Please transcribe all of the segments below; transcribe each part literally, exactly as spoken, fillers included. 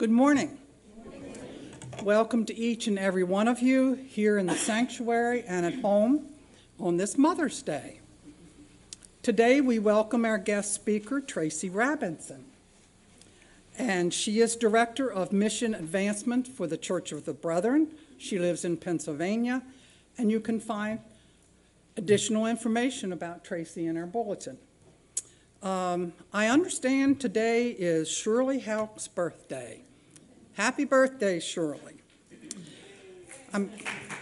Good morning. Welcome to each and every one of you here in the sanctuary and at home on this Mother's Day. Today we welcome our guest speaker, Tracy Robinson. And she is Director of Mission Advancement for the Church of the Brethren. She lives in Pennsylvania, and you can find additional information about Tracy in our bulletin. Um, I understand today is Shirley Hauk's birthday. Happy birthday, Shirley. I'm,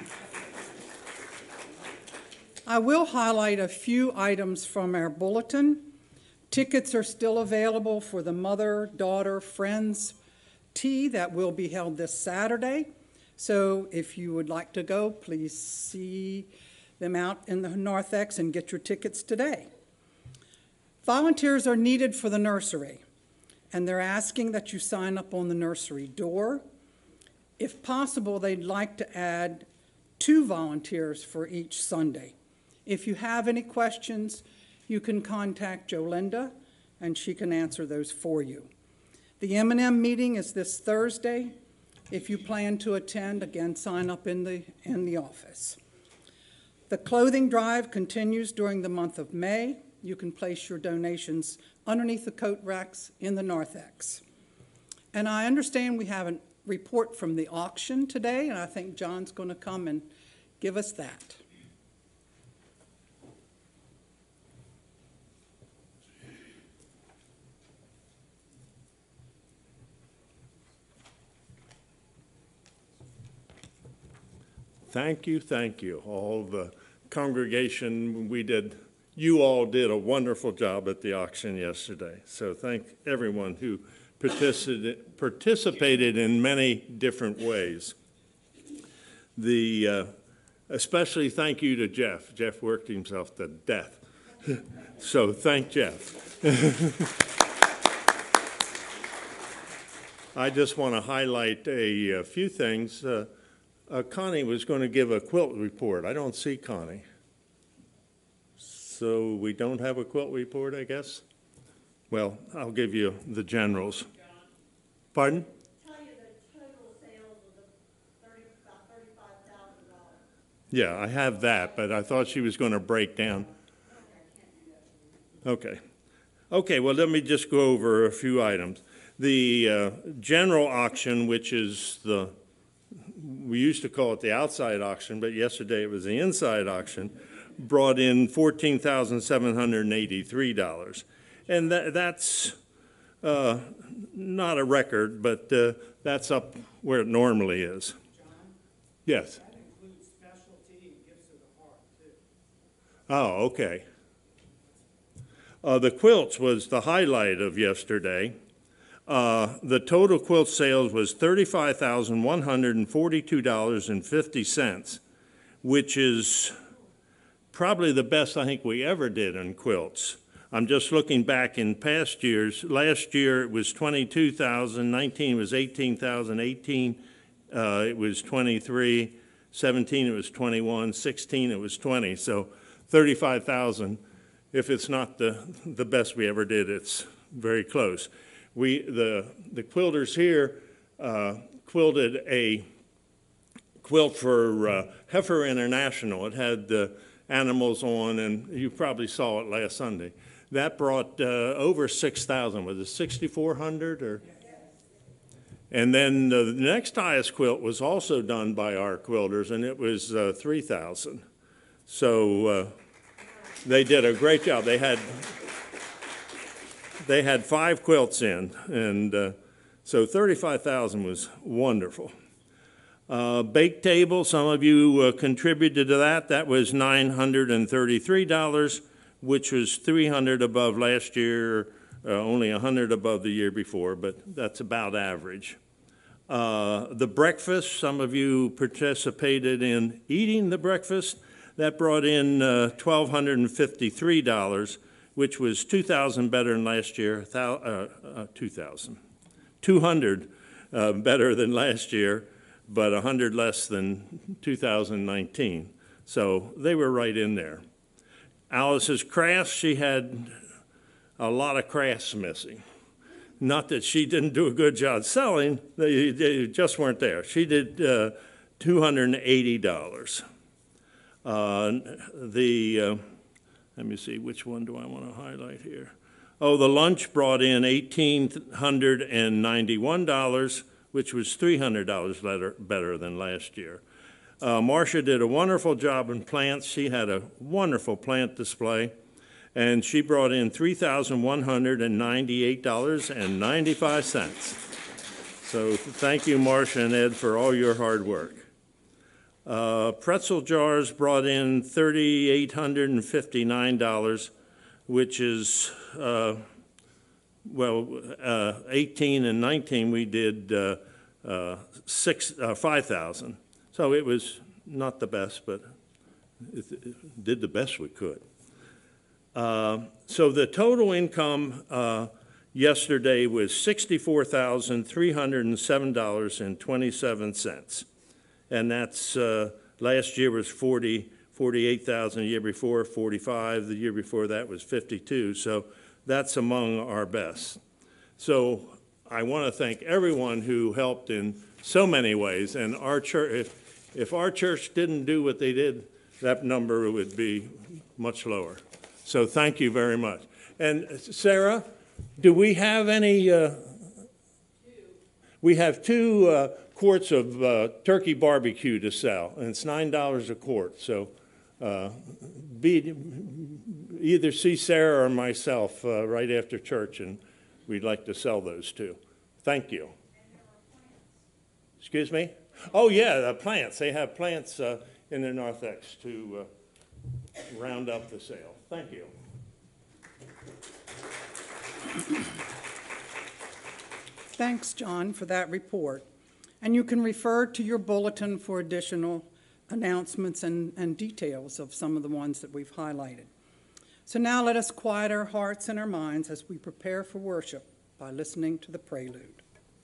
I will highlight a few items from our bulletin. Tickets are still available for the Mother, Daughter, Friends Tea that will be held this Saturday. So if you would like to go, please see them out in the narthex and get your tickets today. Volunteers are needed for the nursery, and they're asking that you sign up on the nursery door. If possible, they'd like to add two volunteers for each Sunday. If you have any questions, you can contact Jolinda, and she can answer those for you. The M and M meeting is this Thursday. If you plan to attend, again, sign up in the, in the office. The clothing drive continues during the month of May. You can place your donations underneath the coat racks in the narthex. And I understand we have a report from the auction today, and I think John's going to come and give us that. Thank you, thank you. All the congregation, we did, you all did a wonderful job at the auction yesterday. So thank everyone who participated, participated in many different ways. The, uh, especially thank you to Jeff. Jeff worked himself to death. So thank Jeff. I just want to highlight a, a few things. Uh, Uh, Connie was going to give a quilt report. I don't see Connie. So we don't have a quilt report, I guess? Well, I'll give you the generals. Pardon? Tell you the total sales was thirty, about thirty-five thousand dollars. Yeah, I have that, but I thought she was going to break down. Okay. Okay, well, let me just go over a few items. The uh, general auction, which is the we used to call it the outside auction, but yesterday it was the inside auction, brought in fourteen thousand seven hundred eighty-three dollars. And that, that's uh, not a record, but uh, that's up where it normally is. John? Yes? That includes specialty and gifts of the heart, too. Oh, okay. Uh, the quilts was the highlight of yesterday. Uh, the total quilt sales was thirty-five thousand one hundred forty-two dollars and fifty cents, which is probably the best I think we ever did in quilts. I'm just looking back in past years. Last year it was twenty-two thousand, nineteen was eighteen thousand, eighteen uh, it was twenty-three, seventeen it was twenty-one, sixteen it was twenty. So thirty-five thousand, if it's not the, the best we ever did, it's very close. We, the, the quilters here uh, quilted a quilt for uh, Heifer International. It had the animals on, and you probably saw it last Sunday. That brought uh, over six thousand. Was it sixty-four hundred or? And then uh, the next highest quilt was also done by our quilters, and it was uh, three thousand. So uh, they did a great job. They had. They had five quilts in, and uh, so thirty-five thousand was wonderful. Uh, bake table, some of you uh, contributed to that. That was nine hundred thirty-three dollars, which was three hundred dollars above last year, uh, only one hundred dollars above the year before, but that's about average. Uh, the breakfast, some of you participated in eating the breakfast. That brought in uh, one thousand two hundred fifty-three dollars, which was two thousand better than last year, uh, uh, two thousand, two hundred uh, better than last year, but one hundred less than two thousand nineteen. So they were right in there. Alice's crafts, she had a lot of crafts missing. not that she didn't do a good job selling, they, they just weren't there. She did uh, two hundred eighty dollars. Uh, the, uh, let me see, which one do I want to highlight here? Oh, the lunch brought in one thousand eight hundred ninety-one dollars, which was three hundred dollars better, better than last year. Uh, Marcia did a wonderful job in plants. She had a wonderful plant display, and she brought in three thousand one hundred ninety-eight dollars and ninety-five cents. So thank you, Marcia and Ed, for all your hard work. Uh, pretzel jars brought in three thousand eight hundred fifty-nine dollars, which is, uh, well, uh, eighteen and nineteen we did uh, uh, six, uh, five thousand. So it was not the best, but it, it did the best we could. Uh, so the total income uh, yesterday was sixty-four thousand three hundred seven dollars and twenty-seven cents. And that's, uh, last year was forty, forty-eight thousand, the year before forty-five, the year before that was fifty-two, so that's among our best. So I want to thank everyone who helped in so many ways, and our church, if, if our church didn't do what they did, that number would be much lower. So thank you very much. And Sarah, do we have any, uh, we have two uh, quarts of uh, turkey barbecue to sell, and it's nine dollars a quart. So uh, be, either see Sarah or myself uh, right after church, and we'd like to sell those too. Thank you. Excuse me? Oh, yeah, the plants. They have plants uh, in their narthex to uh, round up the sale. Thank you. Thanks, John, for that report. And you can refer to your bulletin for additional announcements and, and details of some of the ones that we've highlighted. So now let us quiet our hearts and our minds as we prepare for worship by listening to the prelude.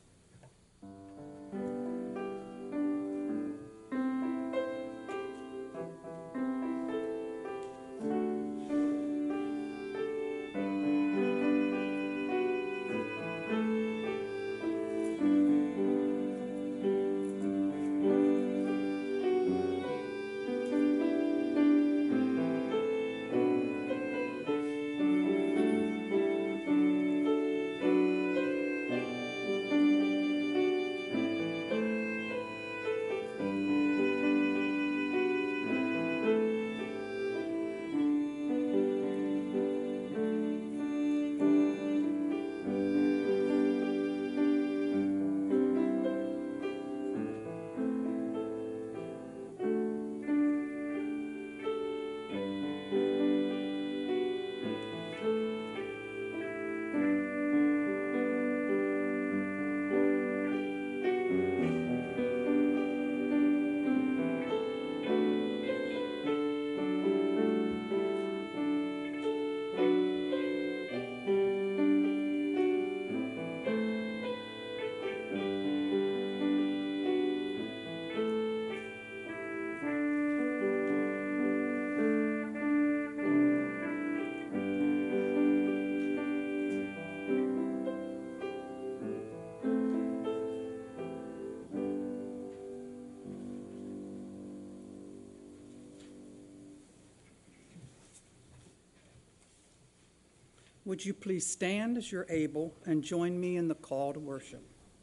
Would you please stand as you're able and join me in the call to worship?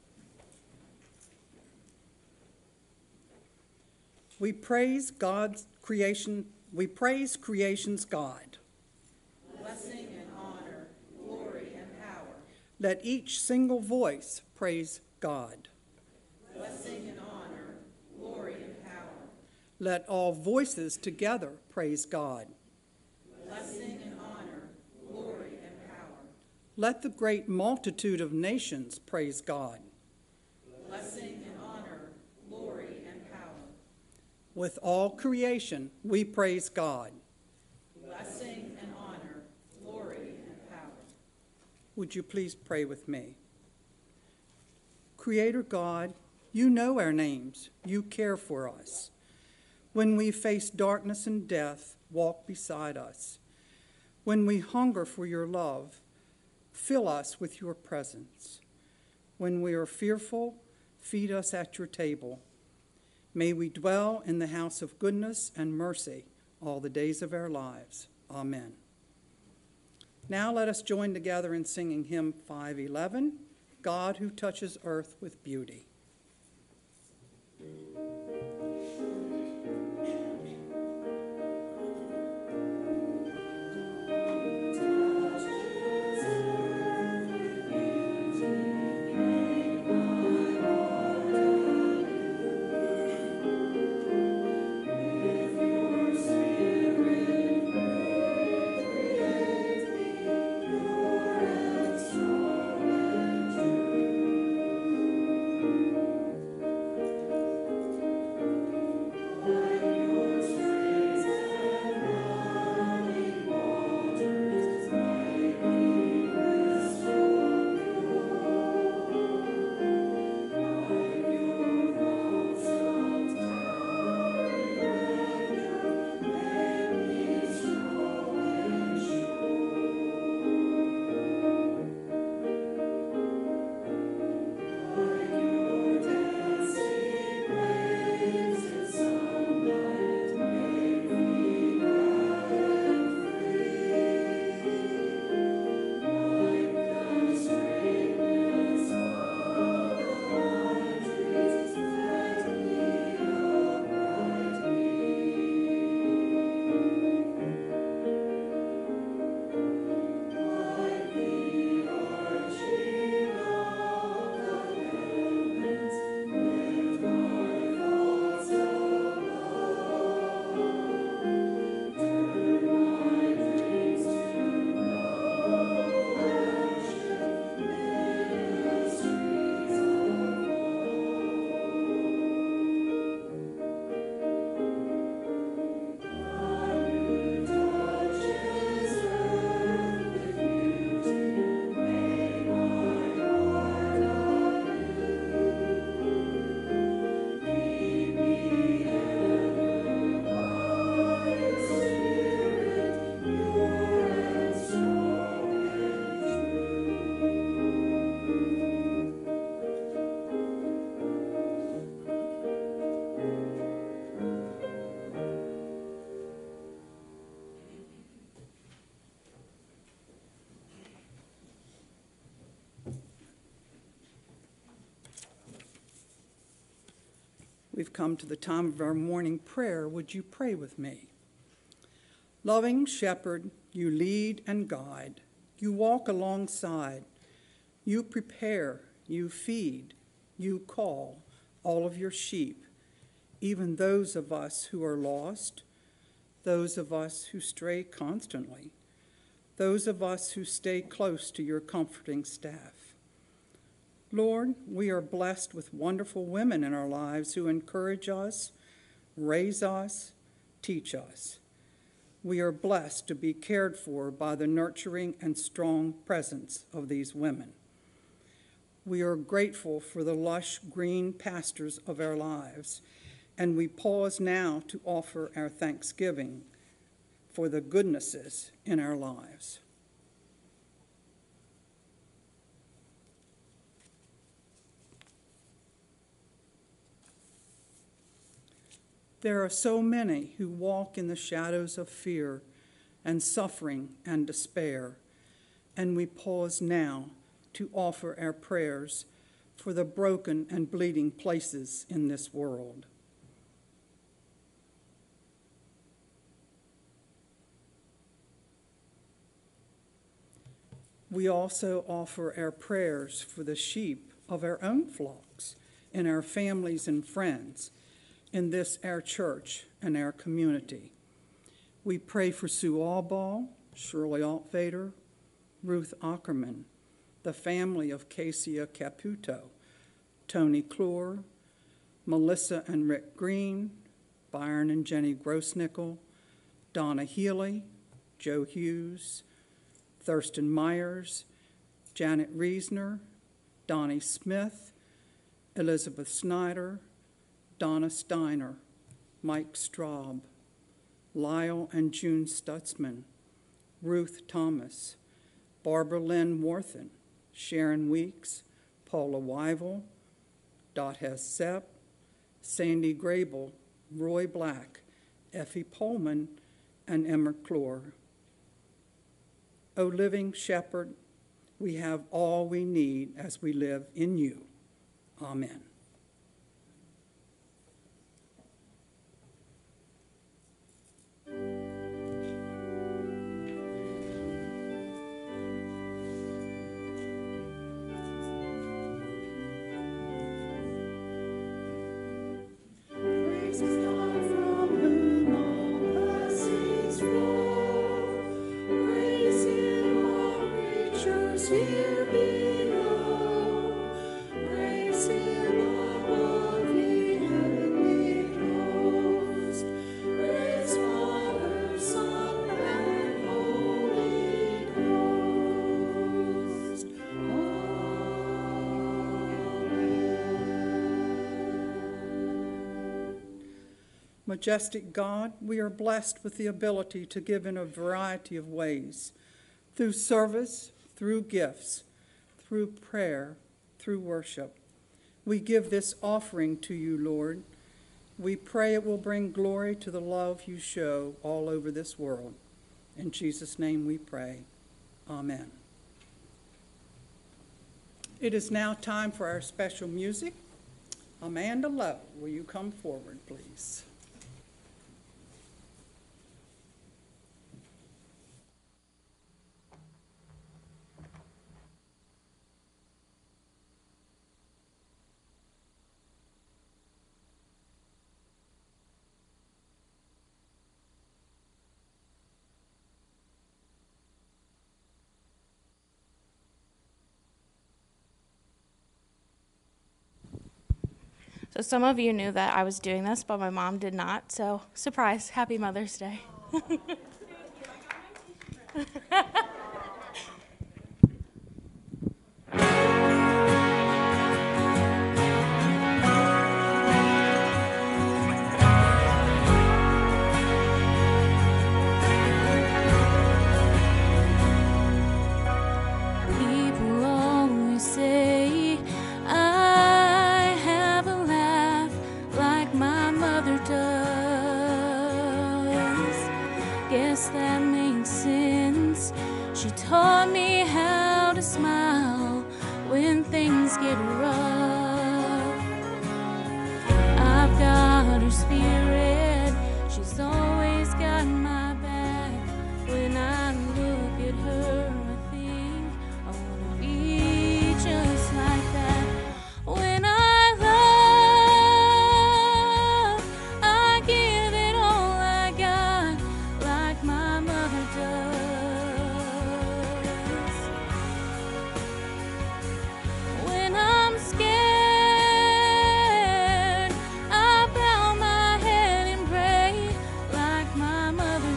We praise God's creation, we praise creation's God. Blessing and honor, glory and power. Let each single voice praise God. Blessing and honor, glory and power. Let all voices together praise God. Blessing and honor, glory and power. Let the great multitude of nations praise God. Blessing and honor, glory and power. With all creation, we praise God. Blessing and honor, glory and power. Would you please pray with me? Creator God, you know our names. You care for us. When we face darkness and death, walk beside us. When we hunger for your love, Fill us with your presence. When we are fearful, feed us at your table. May we dwell in the house of goodness and mercy all the days of our lives. Amen. Now let us join together in singing hymn five eleven, God Who Touches Earth with Beauty. We've come to the time of our morning prayer. Would you pray with me? Loving Shepherd, you lead and guide. You walk alongside. You prepare, you feed, you call all of your sheep, even those of us who are lost, those of us who stray constantly, those of us who stay close to your comforting staff. Lord, we are blessed with wonderful women in our lives who encourage us, raise us, teach us. We are blessed to be cared for by the nurturing and strong presence of these women. We are grateful for the lush green pastures of our lives, and we pause now to offer our thanksgiving for the goodnesses in our lives. There are so many who walk in the shadows of fear and suffering and despair, and we pause now to offer our prayers for the broken and bleeding places in this world. We also offer our prayers for the sheep of our own flocks and our families and friends in this, our church and our community. We pray for Sue Allball, Shirley Altvader, Ruth Ackerman, the family of Cassia Caputo, Tony Clore, Melissa and Rick Green, Byron and Jenny Grossnickel, Donna Healy, Joe Hughes, Thurston Myers, Janet Reesner, Donnie Smith, Elizabeth Snyder, Donna Steiner, Mike Straub, Lyle and June Stutzman, Ruth Thomas, Barbara Lynn Worthen, Sharon Weeks, Paula Wyville, Dot Hess Sepp, Sandy Grable, Roy Black, Effie Pullman, and Emma Clore. O living shepherd, we have all we need as we live in you. Amen. Here below, praise Him above the heavenly host. Praise Father, Son, and Holy Ghost. Amen. Majestic God, we are blessed with the ability to give in a variety of ways, through service, through gifts, through prayer, through worship. We give this offering to you, Lord. We pray it will bring glory to the love you show all over this world. In Jesus' name we pray. Amen. It is now time for our special music. Amanda Lowe, will you come forward, please? So some of you knew that I was doing this, but my mom did not. So surprise, happy Mother's Day. People always say I have a laugh like my mother does. Guess that makes sense. She taught me how to smile when things get rough. I've got her spirit. She's always got my back. When I look at her, I think I wanna be just like that. When I love, I give it all I got, like my mother does. When I'm scared, I bow my head and pray, like my mother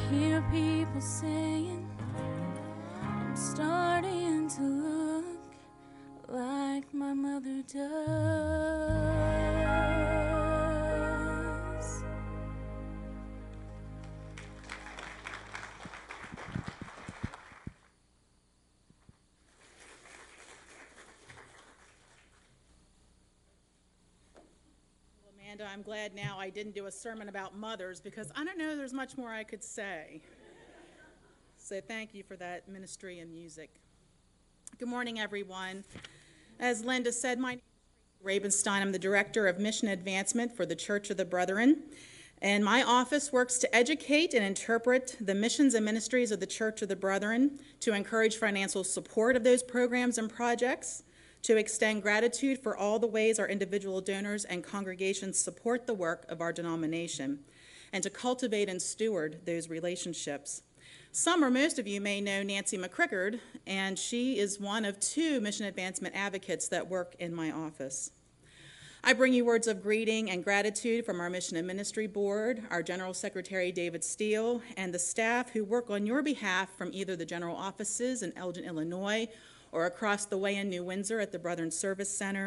hear people saying I'm starting to look like my mother does. Amanda, I'm glad now I didn't do a sermon about mothers because I don't know there's much more I could say. So thank you for that ministry and music. Good morning, everyone. As Linda said, my name is Tracy Rabenstein. I'm the Director of Mission Advancement for the Church of the Brethren, and my office works to educate and interpret the missions and ministries of the Church of the Brethren, to encourage financial support of those programs and projects, to extend gratitude for all the ways our individual donors and congregations support the work of our denomination, and to cultivate and steward those relationships. Some or most of you may know Nancy McCrickard, and she is one of two mission advancement advocates that work in my office. I bring you words of greeting and gratitude from our Mission and Ministry Board, our General Secretary David Steele, and the staff who work on your behalf from either the general offices in Elgin, Illinois, or across the way in New Windsor at the Brethren Service Center,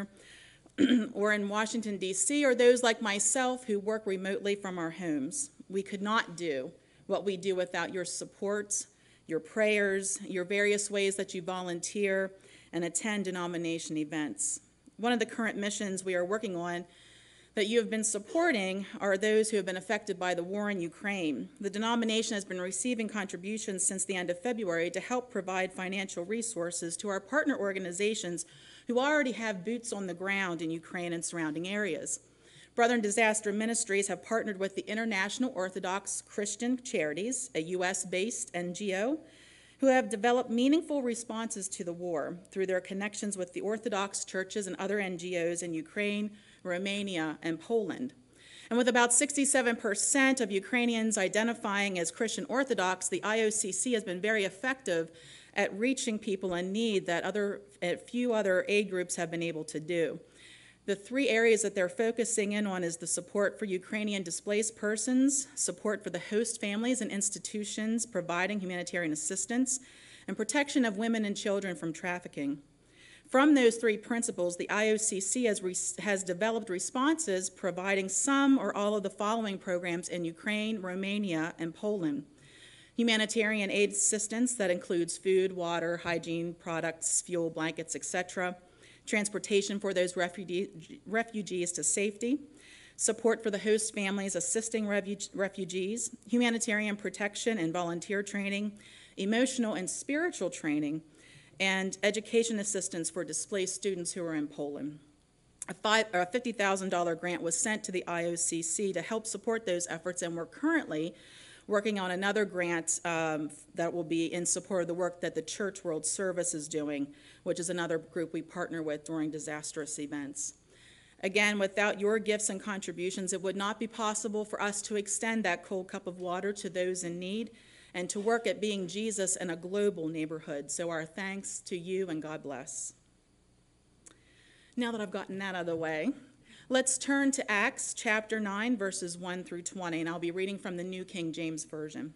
or in Washington, D C, or those like myself who work remotely from our homes. We could not do what we do without your support, your prayers, your various ways that you volunteer and attend denomination events. One of the current missions we are working on that you have been supporting are those who have been affected by the war in Ukraine. The denomination has been receiving contributions since the end of February to help provide financial resources to our partner organizations who already have boots on the ground in Ukraine and surrounding areas. Brethren Disaster Ministries have partnered with the International Orthodox Christian Charities, a U S-based N G O, who have developed meaningful responses to the war through their connections with the Orthodox churches and other N G Os in Ukraine, Romania, and Poland. And with about sixty-seven percent of Ukrainians identifying as Christian Orthodox, the I O C C has been very effective at reaching people in need that other, few other aid groups have been able to do. The three areas that they're focusing in on is the support for Ukrainian displaced persons, support for the host families and institutions providing humanitarian assistance, and protection of women and children from trafficking. From those three principles, the I O C C has, re- has developed responses providing some or all of the following programs in Ukraine, Romania, and Poland. Humanitarian aid assistance that includes food, water, hygiene products, fuel, blankets, et cetera, transportation for those refugee, refugees to safety, support for the host families assisting refu- refugees, humanitarian protection and volunteer training, emotional and spiritual training, and education assistance for displaced students who are in Poland. A, five, a fifty thousand dollars grant was sent to the I O C C to help support those efforts, and we're currently working on another grant um, that will be in support of the work that the Church World Service is doing, which is another group we partner with during disastrous events. Again, without your gifts and contributions, it would not be possible for us to extend that cold cup of water to those in need and to work at being Jesus in a global neighborhood. So our thanks to you, and God bless. Now that I've gotten that out of the way, let's turn to Acts chapter nine, verses one through twenty, and I'll be reading from the New King James Version.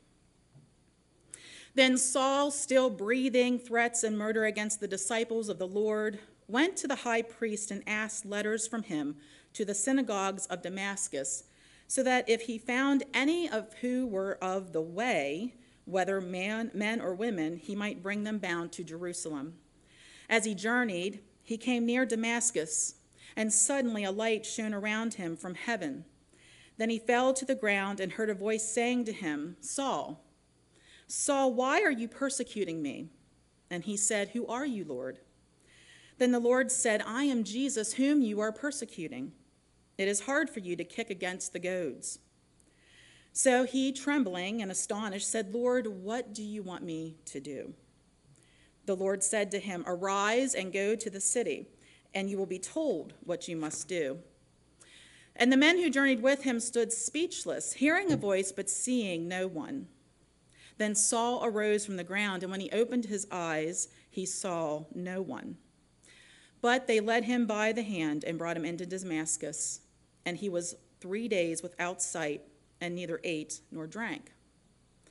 Then Saul, still breathing threats and murder against the disciples of the Lord, went to the high priest and asked letters from him to the synagogues of Damascus, so that if he found any of who were of the way, whether man, men or women, he might bring them bound to Jerusalem. As he journeyed, he came near Damascus, and suddenly a light shone around him from heaven. Then he fell to the ground and heard a voice saying to him, Saul, Saul, why are you persecuting me? And he said, Who are you, Lord? Then the Lord said, I am Jesus, whom you are persecuting. It is hard for you to kick against the goads. So he, trembling and astonished, said, Lord, what do you want me to do? The Lord said to him, Arise and go to the city, and you will be told what you must do. And the men who journeyed with him stood speechless, hearing a voice but seeing no one. Then Saul arose from the ground, and when he opened his eyes, he saw no one. But they led him by the hand and brought him into Damascus, and he was three days without sight, and neither ate nor drank.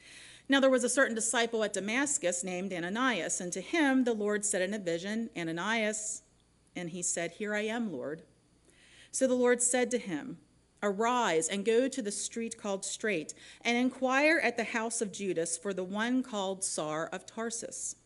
Now there was a certain disciple at Damascus named Ananias, and to him the Lord said in a vision, Ananias, and he said, Here I am, Lord. So the Lord said to him, Arise and go to the street called Straight, and inquire at the house of Judas for the one called Saul of Tarsus.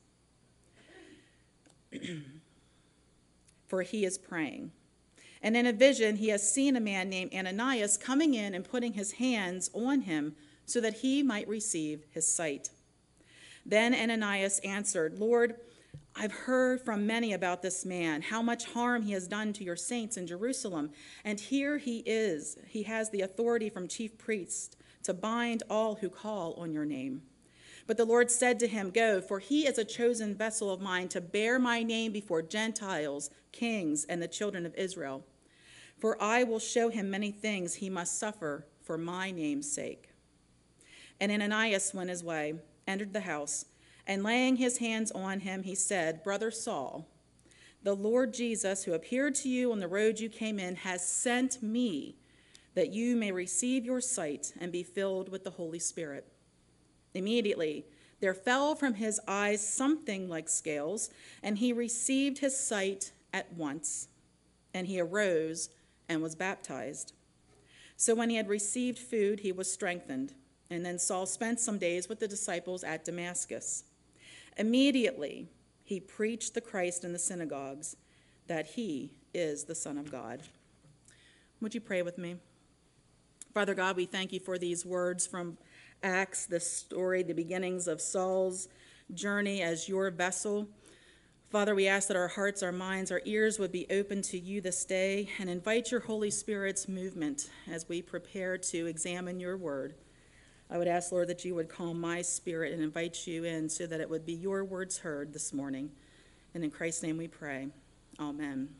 For he is praying. And in a vision he has seen a man named Ananias coming in and putting his hands on him so that he might receive his sight. Then Ananias answered, Lord, I've heard from many about this man, how much harm he has done to your saints in Jerusalem. And here he is. He has the authority from chief priests to bind all who call on your name. But the Lord said to him, Go, for he is a chosen vessel of mine to bear my name before Gentiles, kings, and the children of Israel. For I will show him many things he must suffer for my name's sake. And Ananias went his way, entered the house, and laying his hands on him, he said, Brother Saul, the Lord Jesus, who appeared to you on the road you came in, has sent me that you may receive your sight and be filled with the Holy Spirit. Immediately there fell from his eyes something like scales, and he received his sight at once. And he arose and was baptized. So when he had received food, he was strengthened. And then Saul spent some days with the disciples at Damascus. Immediately he preached the Christ in the synagogues, that he is the Son of God. Would you pray with me? Father God, we thank you for these words from Acts, this story, the beginnings of Saul's journey as your vessel. Father, we ask that our hearts, our minds, our ears would be open to you this day, and invite your Holy Spirit's movement as we prepare to examine your word. I would ask, Lord, that you would calm my spirit and invite you in so that it would be your words heard this morning. And in Christ's name we pray. Amen.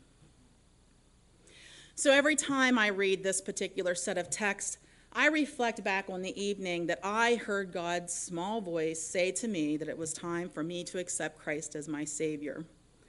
So every time I read this particular set of texts, I reflect back on the evening that I heard God's small voice say to me that it was time for me to accept Christ as my Savior.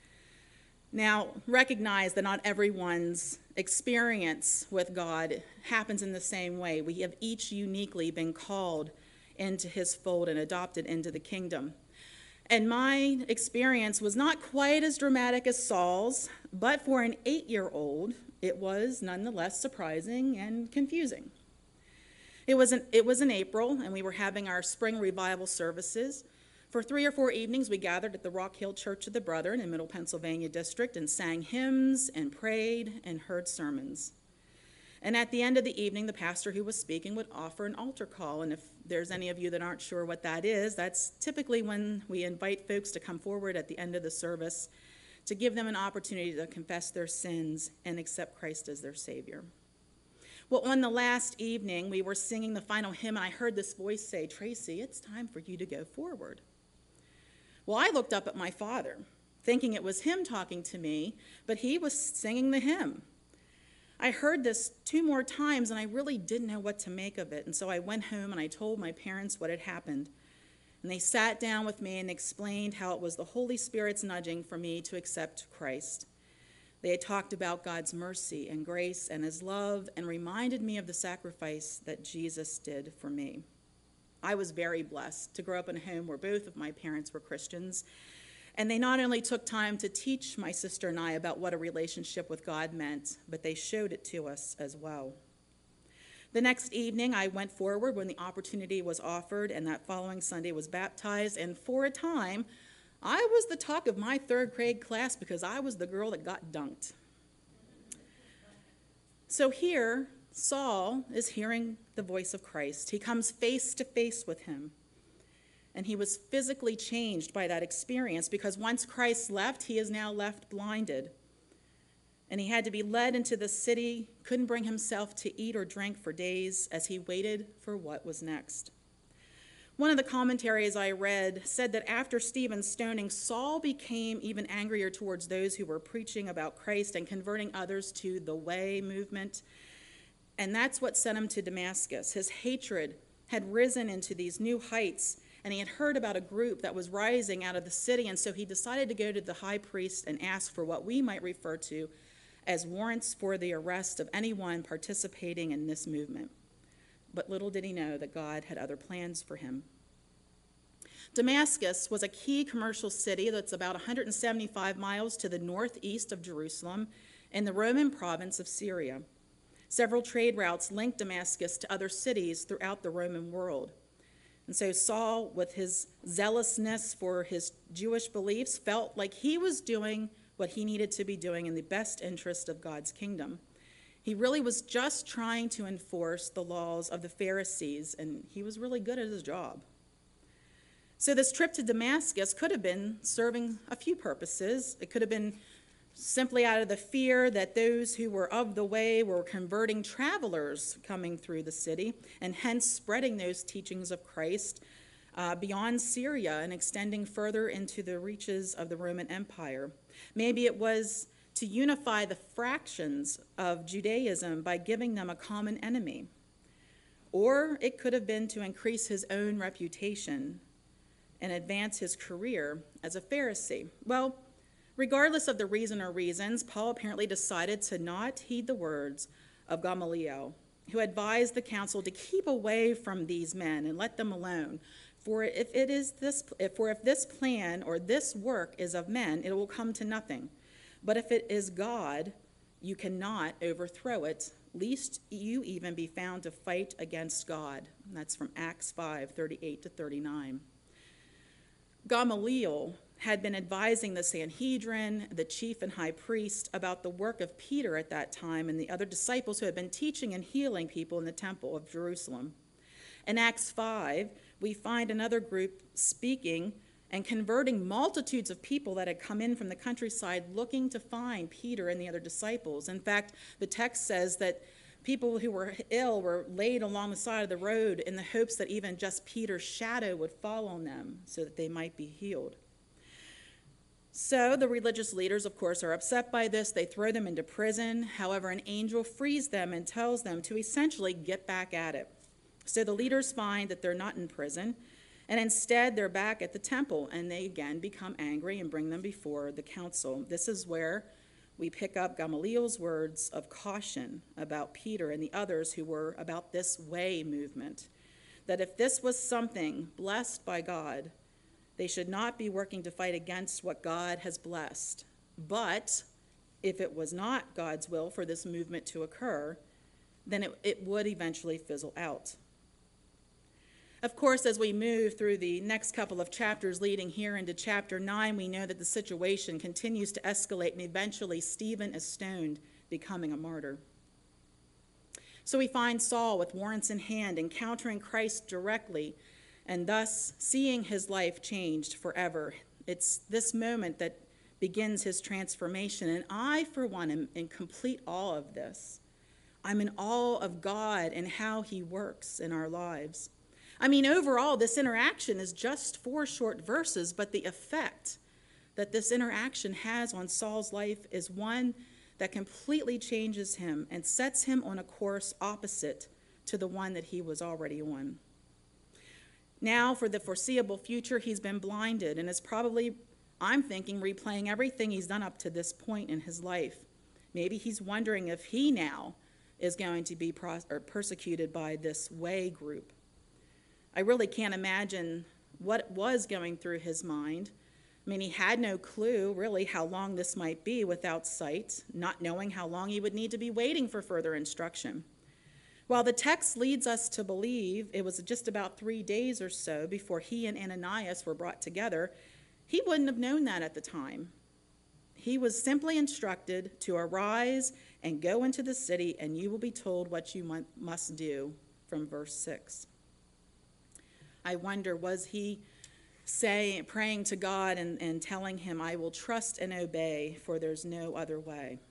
Now, recognize that not everyone's experience with God happens in the same way. We have each uniquely been called into his fold and adopted into the kingdom. And my experience was not quite as dramatic as Saul's, but for an eight-year-old, it was nonetheless surprising and confusing. It was, in, it was in April, and we were having our spring revival services. For three or four evenings, we gathered at the Rock Hill Church of the Brethren in Middle Pennsylvania District and sang hymns and prayed and heard sermons. And at the end of the evening, the pastor who was speaking would offer an altar call. And if there's any of you that aren't sure what that is, that's typically when we invite folks to come forward at the end of the service to give them an opportunity to confess their sins and accept Christ as their Savior. Well, on the last evening, we were singing the final hymn, and I heard this voice say, Tracy, it's time for you to go forward. Well, I looked up at my father, thinking it was him talking to me, but he was singing the hymn. I heard this two more times, and I really didn't know what to make of it, and so I went home and I told my parents what had happened. And they sat down with me and explained how it was the Holy Spirit's nudging for me to accept Christ. They had talked about God's mercy and grace and his love and reminded me of the sacrifice that Jesus did for me. I was very blessed to grow up in a home where both of my parents were Christians, and they not only took time to teach my sister and I about what a relationship with God meant, but they showed it to us as well. The next evening, I went forward when the opportunity was offered, and that following Sunday was baptized, and for a time, I was the talk of my third grade class because I was the girl that got dunked. So here, Saul is hearing the voice of Christ. He comes face to face with him. And he was physically changed by that experience because once Christ left, he is now left blinded. And he had to be led into the city, couldn't bring himself to eat or drink for days as he waited for what was next. One of the commentaries I read said that after Stephen's stoning, Saul became even angrier towards those who were preaching about Christ and converting others to the Way movement. And that's what sent him to Damascus. His hatred had risen into these new heights, and he had heard about a group that was rising out of the city, and so he decided to go to the high priest and ask for what we might refer to as warrants for the arrest of anyone participating in this movement. But little did he know that God had other plans for him. Damascus was a key commercial city that's about one hundred seventy-five miles to the northeast of Jerusalem in the Roman province of Syria. Several trade routes linked Damascus to other cities throughout the Roman world. And so Saul, with his zealousness for his Jewish beliefs, felt like he was doing what he needed to be doing in the best interest of God's kingdom. He really was just trying to enforce the laws of the Pharisees, and he was really good at his job. So this trip to Damascus could have been serving a few purposes. It could have been simply out of the fear that those who were of the way were converting travelers coming through the city, and hence spreading those teachings of Christ uh, beyond Syria and extending further into the reaches of the Roman Empire. Maybe it was to unify the fractions of Judaism by giving them a common enemy. Or it could have been to increase his own reputation and advance his career as a Pharisee. Well, regardless of the reason or reasons, Paul apparently decided to not heed the words of Gamaliel, who advised the council to keep away from these men and let them alone. For if it is this, for if this plan or this work is of men, it will come to nothing. But if it is God, you cannot overthrow it, lest you even be found to fight against God. And that's from Acts five, thirty-eight to thirty-nine. Gamaliel had been advising the Sanhedrin, the chief and high priest, about the work of Peter at that time and the other disciples who had been teaching and healing people in the temple of Jerusalem. In Acts five, we find another group speaking and converting multitudes of people that had come in from the countryside looking to find Peter and the other disciples. In fact, the text says that people who were ill were laid along the side of the road in the hopes that even just Peter's shadow would fall on them so that they might be healed. So the religious leaders, of course, are upset by this. They throw them into prison. However, an angel frees them and tells them to essentially get back at it. So the leaders find that they're not in prison, and instead they're back at the temple, and they again become angry and bring them before the council. This is where we pick up Gamaliel's words of caution about Peter and the others who were about this way movement, that if this was something blessed by God, they should not be working to fight against what God has blessed. But if it was not God's will for this movement to occur, then it, it would eventually fizzle out. Of course, as we move through the next couple of chapters leading here into chapter nine, we know that the situation continues to escalate, and eventually Stephen is stoned, becoming a martyr. So we find Saul with warrants in hand, encountering Christ directly, and thus seeing his life changed forever. It's this moment that begins his transformation, and I, for one, am in complete awe of this. I'm in awe of God and how he works in our lives. I mean, overall, this interaction is just four short verses, but the effect that this interaction has on Saul's life is one that completely changes him and sets him on a course opposite to the one that he was already on. Now, for the foreseeable future, he's been blinded and is probably, I'm thinking, replaying everything he's done up to this point in his life. Maybe he's wondering if he now is going to be pros- or persecuted by this way group. I really can't imagine what was going through his mind. I mean, he had no clue, really, how long this might be without sight, not knowing how long he would need to be waiting for further instruction. While the text leads us to believe it was just about three days or so before he and Ananias were brought together, he wouldn't have known that at the time. He was simply instructed to arise and go into the city, and you will be told what you must do, from verse six. I wonder, was he saying, praying to God and, and telling him, I will trust and obey, for there's no other way?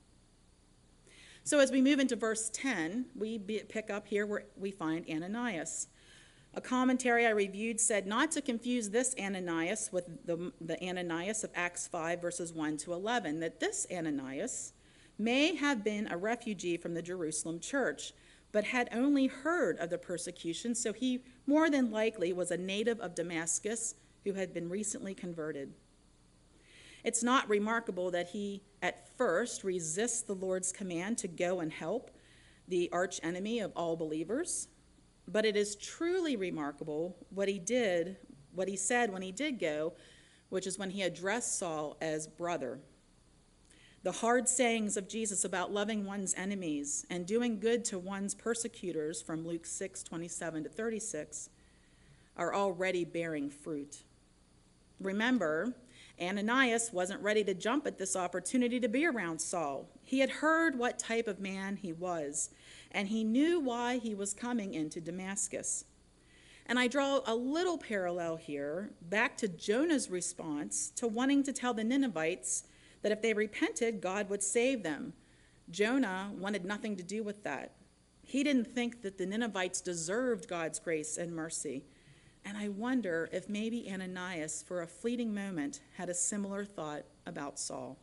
So as we move into verse ten, we be, pick up here where we find Ananias. A commentary I reviewed said not to confuse this Ananias with the, the Ananias of Acts five, verses one to eleven, that this Ananias may have been a refugee from the Jerusalem church, but had only heard of the persecution, so he more than likely was a native of Damascus who had been recently converted. It's not remarkable that he at first resists the Lord's command to go and help the archenemy of all believers, but it is truly remarkable what he did what he said when he did go, which is when he addressed Saul as brother. The hard sayings of Jesus about loving one's enemies and doing good to one's persecutors from Luke six, twenty-seven to thirty-six are already bearing fruit. Remember, Ananias wasn't ready to jump at this opportunity to be around Saul. He had heard what type of man he was, and he knew why he was coming into Damascus. And I draw a little parallel here back to Jonah's response to wanting to tell the Ninevites that if they repented, God would save them. Jonah wanted nothing to do with that. He didn't think that the Ninevites deserved God's grace and mercy. And I wonder if maybe Ananias, for a fleeting moment, had a similar thought about Saul.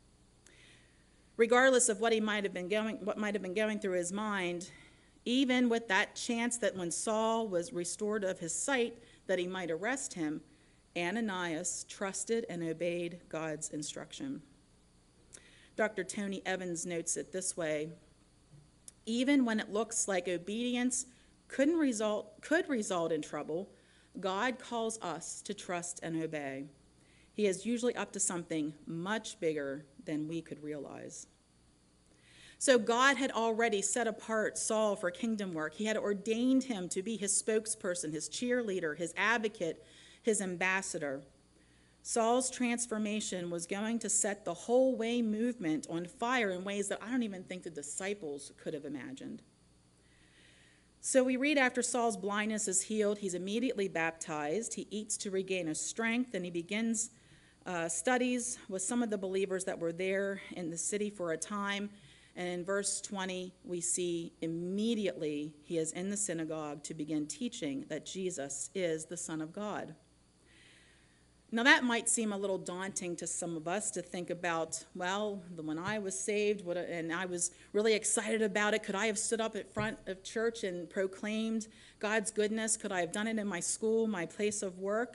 Regardless of what he might have been going, what might have been going through his mind, even with that chance that when Saul was restored of his sight, that he might arrest him, Ananias trusted and obeyed God's instruction. Doctor Tony Evans notes it this way: even when it looks like obedience couldn't result, could result in trouble, God calls us to trust and obey. He is usually up to something much bigger than we could realize. So God had already set apart Saul for kingdom work. He had ordained him to be his spokesperson, his cheerleader, his advocate, his ambassador. Saul's transformation was going to set the whole way movement on fire in ways that I don't even think the disciples could have imagined. So we read after Saul's blindness is healed, he's immediately baptized. He eats to regain his strength, and he begins uh, studies with some of the believers that were there in the city for a time. And in verse twenty, we see immediately he is in the synagogue to begin teaching that Jesus is the Son of God. Now that might seem a little daunting to some of us to think about, well, when I was saved what, and I was really excited about it, could I have stood up at front of church and proclaimed God's goodness? Could I have done it in my school, my place of work?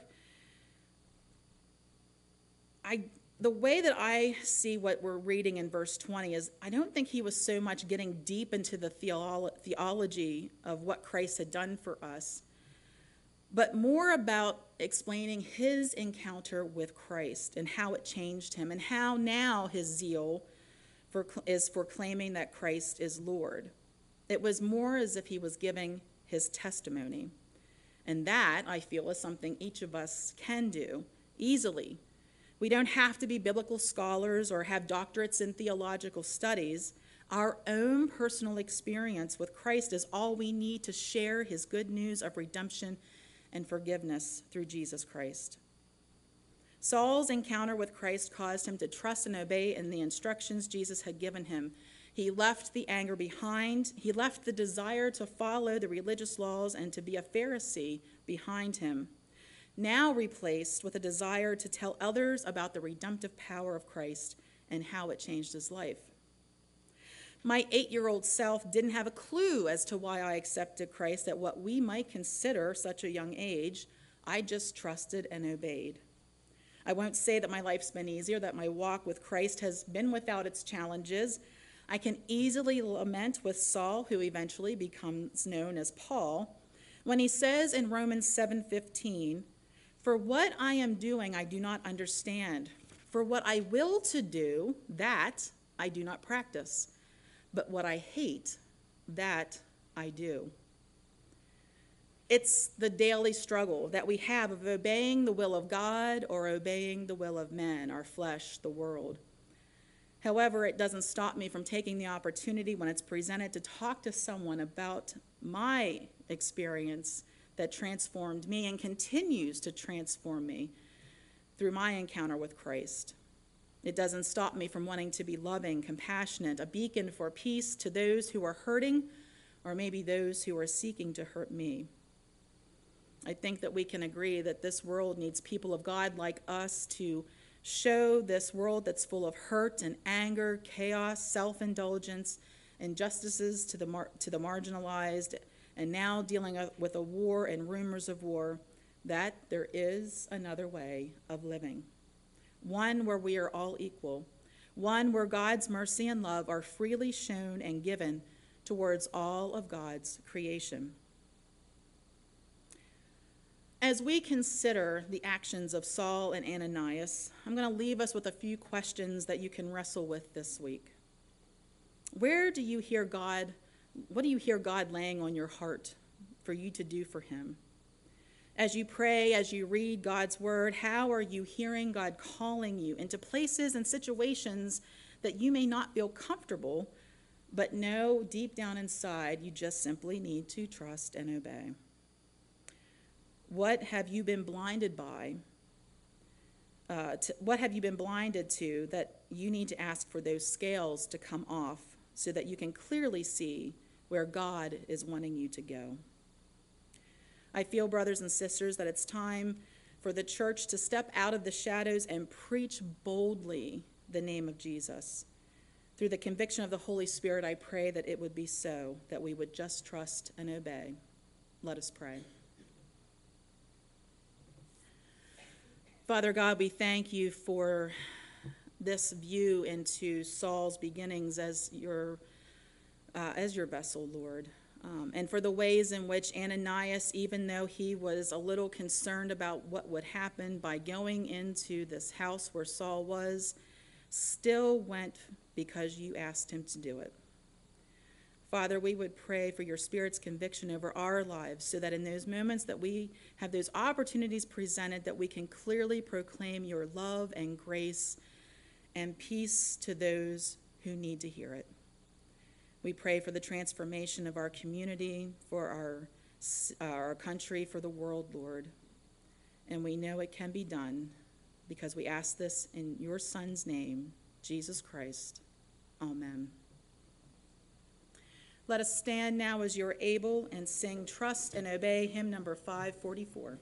I, the way that I see what we're reading in verse twenty is I don't think he was so much getting deep into the theolo- theology of what Christ had done for us, but more about explaining his encounter with Christ and how it changed him and how now his zeal for, is for claiming that Christ is Lord. It was more as if he was giving his testimony. And that, I feel, is something each of us can do easily. We don't have to be biblical scholars or have doctorates in theological studies. Our own personal experience with Christ is all we need to share his good news of redemption and forgiveness through Jesus Christ. Saul's encounter with Christ caused him to trust and obey in the instructions Jesus had given him. He left the anger behind. He left the desire to follow the religious laws and to be a Pharisee behind him, now replaced with a desire to tell others about the redemptive power of Christ and how it changed his life. My eight-year-old self didn't have a clue as to why I accepted Christ at what we might consider such a young age. I just trusted and obeyed. I won't say that my life's been easier, that my walk with Christ has been without its challenges. I can easily lament with Saul, who eventually becomes known as Paul, when he says in Romans seven fifteen, "For what I am doing I do not understand. For what I will to do, that I do not practice. But what I hate, that I do." It's the daily struggle that we have of obeying the will of God or obeying the will of men, our flesh, the world. However, it doesn't stop me from taking the opportunity when it's presented to talk to someone about my experience that transformed me and continues to transform me through my encounter with Christ. It doesn't stop me from wanting to be loving, compassionate, a beacon for peace to those who are hurting, or maybe those who are seeking to hurt me. I think that we can agree that this world needs people of God like us to show this world that's full of hurt and anger, chaos, self-indulgence, injustices to the mar- to the marginalized, and now dealing with a war and rumors of war, that there is another way of living. One where we are all equal, one where God's mercy and love are freely shown and given towards all of God's creation. As we consider the actions of Saul and Ananias, I'm going to leave us with a few questions that you can wrestle with this week. Where do you hear God, what do you hear God laying on your heart for you to do for him? As you pray, as you read God's word, how are you hearing God calling you into places and situations that you may not feel comfortable, but know deep down inside you just simply need to trust and obey? What have you been blinded by? Uh, to, what have you been blinded to that you need to ask for those scales to come off so that you can clearly see where God is wanting you to go? I feel, brothers and sisters, that it's time for the church to step out of the shadows and preach boldly the name of Jesus. Through the conviction of the Holy Spirit, I pray that it would be so, that we would just trust and obey. Let us pray. Father God, we thank you for this view into Saul's beginnings as your, uh, as your vessel, Lord. Um, and for the ways in which Ananias, even though he was a little concerned about what would happen by going into this house where Saul was, still went because you asked him to do it. Father, we would pray for your Spirit's conviction over our lives so that in those moments that we have those opportunities presented, that we can clearly proclaim your love and grace and peace to those who need to hear it. We pray for the transformation of our community, for our, uh, our country, for the world, Lord. And we know it can be done because we ask this in your Son's name, Jesus Christ. Amen. Let us stand now as you're able and sing Trust and Obey, hymn number five forty-four.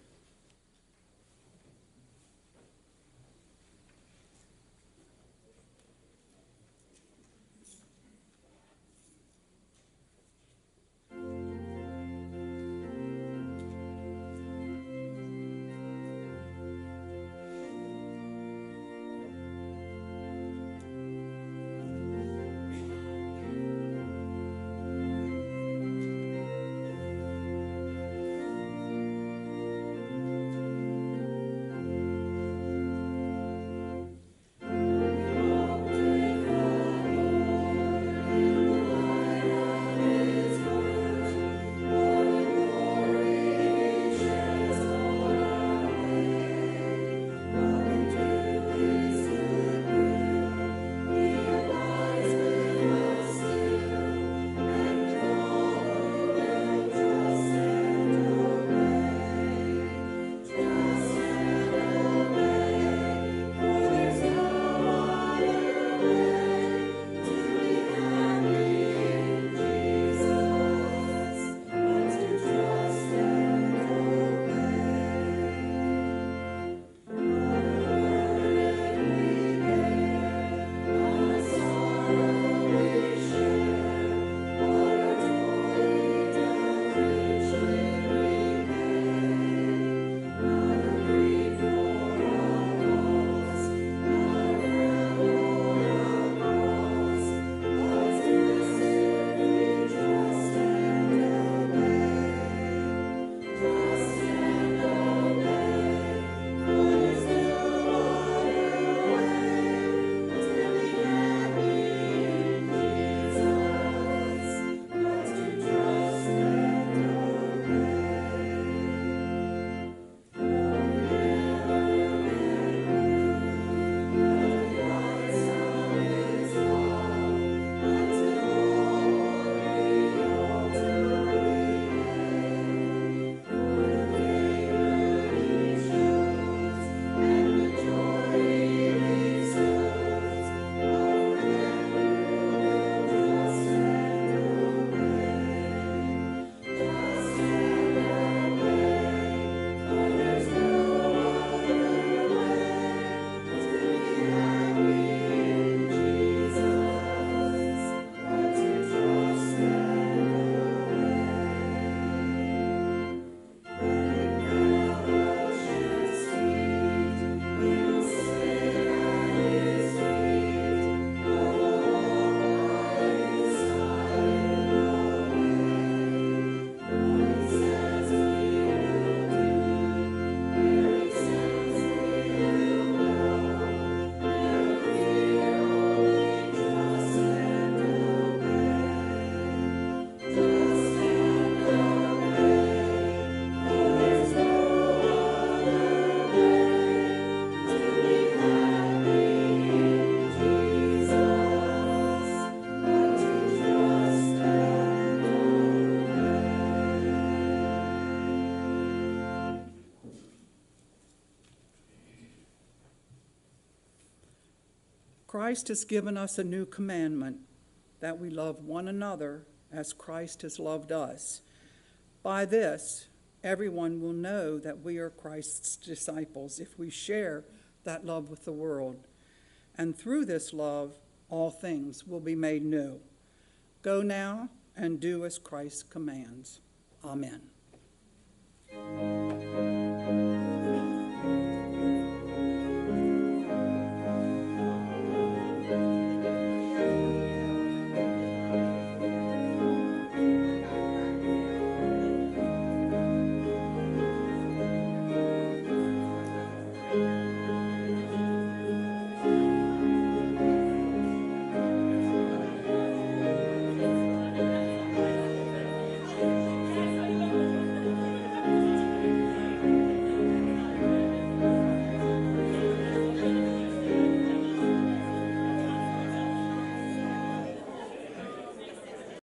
Christ has given us a new commandment, that we love one another as Christ has loved us. By this, everyone will know that we are Christ's disciples if we share that love with the world. And through this love, all things will be made new. Go now and do as Christ commands. Amen.